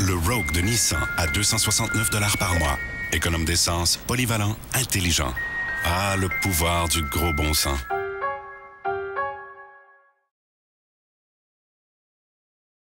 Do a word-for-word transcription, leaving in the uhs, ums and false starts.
Le Rogue de Nissan à deux cent soixante-neuf dollars par mois. Économe d'essence, polyvalent, intelligent. Ah, le pouvoir du gros bon sens.